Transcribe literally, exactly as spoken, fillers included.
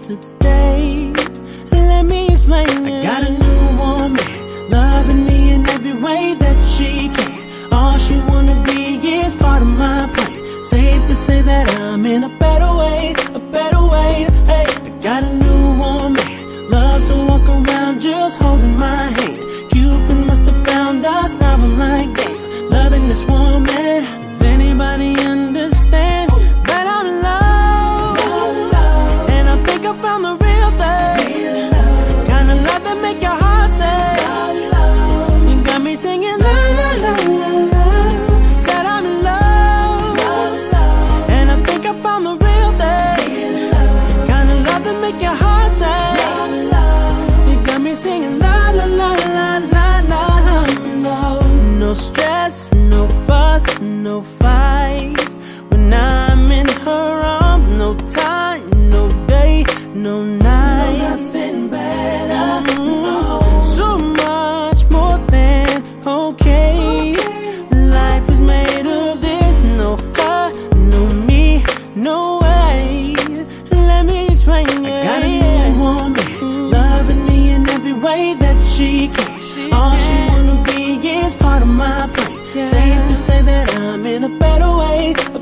yesterday. Let me explain it. I got a new woman, loving me in every way that she can. All she wanna be is part of my plan. Safe to say that I'm in a better way, a better way. Hey, I got a new woman, loves to walk around just holding my hand. Cupid must have found us, now I'm like, damn, loving this woman. Does anybody understand that I'm in love? And I think I found the real thing, kind of love that make your heart say, you got me singing la la la la la. Said I'm in love, and I think I found the real thing, kind of love that make your heart say, you got me singing la la la la la la. No, no stress, no fuss, no fight. When I'm in her arms, no time, no day, no night. No, nothing better, no. So much more than okay. Life is made of this. No her, no me, no way. Let me explain it. I got a new woman, loving me in every way that she can. All she wanna be is part of my plan. Safe to say that I'm in a better way, a